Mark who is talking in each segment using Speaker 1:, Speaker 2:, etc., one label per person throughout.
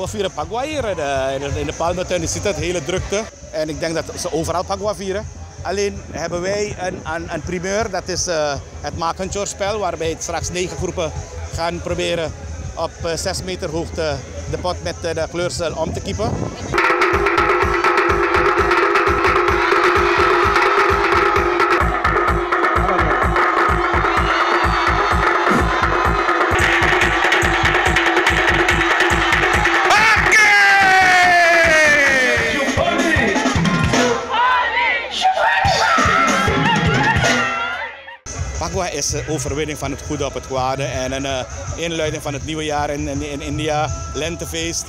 Speaker 1: vieren Pagua hier in de Palmentuin. Je ziet het, hele drukte. En ik denk dat ze overal Pagua vieren. Alleen hebben wij een primeur, dat is het Makanchor-spel, waarbij straks 9 groepen gaan proberen op 6 meter hoogte de pot met de kleurcel om te kiepen. Pagua is de overwinning van het goede op het kwade en een inluiding van het nieuwe jaar in India, lentefeest.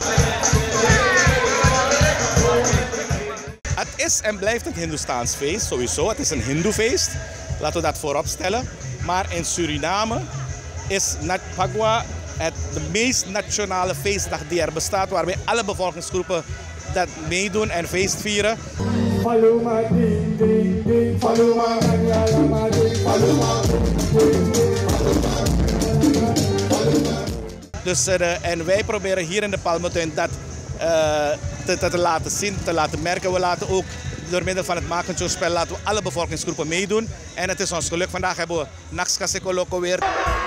Speaker 1: Het is en blijft een Hindoestaans feest, sowieso. Het is een Hindoefeest, laten we dat voorop stellen. Maar in Suriname is Pagua de meest nationale feestdag die er bestaat, waarbij alle bevolkingsgroepen dat meedoen en feest vieren. Paloma ding ding ding, paloma paloma ding, paloma dus en wij proberen hier in de Palmentuin dat te laten zien, te laten merken. We laten ook door middel van het Makanchor-spel laten we alle bevolkingsgroepen meedoen. En het is ons geluk. Vandaag hebben we Naxkaseko Loko weer.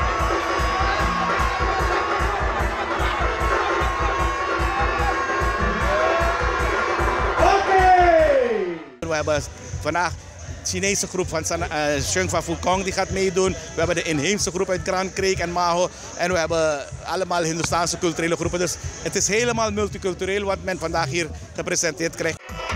Speaker 1: We hebben vandaag de Chinese groep van Sheng van Fukong die gaat meedoen. We hebben de inheemse groep uit Grand Creek en Maho. En we hebben allemaal Hindoestaanse culturele groepen. Dus het is helemaal multicultureel wat men vandaag hier gepresenteerd krijgt.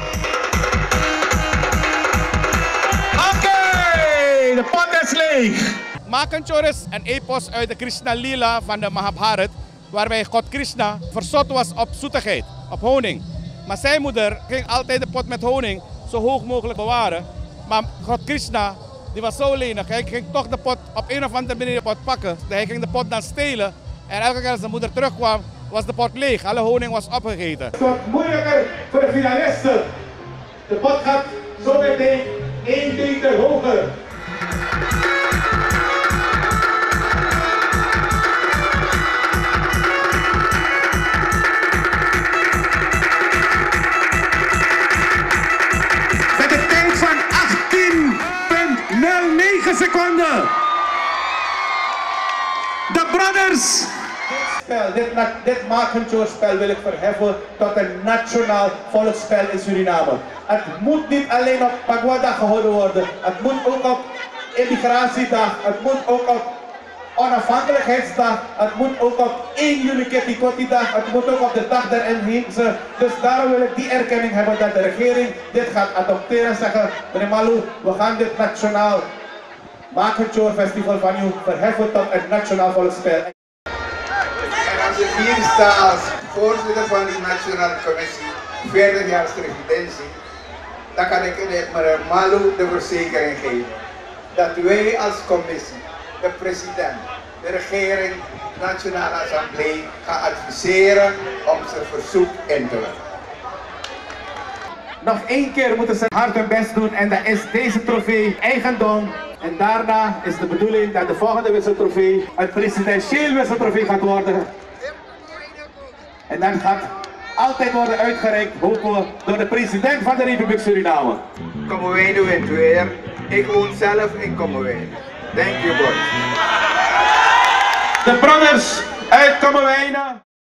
Speaker 1: Oké, de pot is leeg. Makanchor is een epos uit de Krishna Lila van de Mahabharat. Waarbij God Krishna verzot was op zoetigheid, op honing. Maar zijn moeder ging altijd de pot met honing zo hoog mogelijk bewaren. Maar God Krishna, die was zo lenig, hij ging toch de pot op een of andere manier de pot pakken. Hij ging de pot dan stelen. En elke keer als de moeder terugkwam, was de pot leeg. Alle honing was opgegeten. Het wordt moeilijker voor de finalisten. De pot gaat zo meteen 1 meter hoger. Seconden. De Brothers. Dit Makanchor-spel wil ik verheffen tot een nationaal volksspel in Suriname. Het moet niet alleen op Pagua-dag gehouden worden. Het moet ook op Immigratiedag. Het moet ook op Onafhankelijkheidsdag. Het moet ook op 1 juli Ketikotti-dag. Het moet ook op de dag der inheemse. Dus daarom wil ik die erkenning hebben dat de regering dit gaat adopteren en zeggen: meneer Malu, we gaan dit nationaal Makanchor Festival van u verheffen tot een nationaal volksspel.
Speaker 2: En als ik hier sta als voorzitter van die Nationale Commissie, 40 jaar residentie, dan kan ik meneer Malu de verzekering geven dat wij als commissie, de president, de regering, de Nationale Assemblée gaan adviseren om zijn verzoek in te leggen.
Speaker 1: Nog 1 keer moeten ze hard hun best doen en dan is deze trofee eigendom. En daarna is de bedoeling dat de volgende wisseltrofee het presidentieel wisseltrofee gaat worden. En dan gaat altijd worden uitgereikt, hopen we, door de president van de Republiek Suriname.
Speaker 2: Kommerwijnen wint weer. Ik woon zelf in Kommerwijnen. Thank you, boys.
Speaker 1: De Brothers uit Kommerwijnen.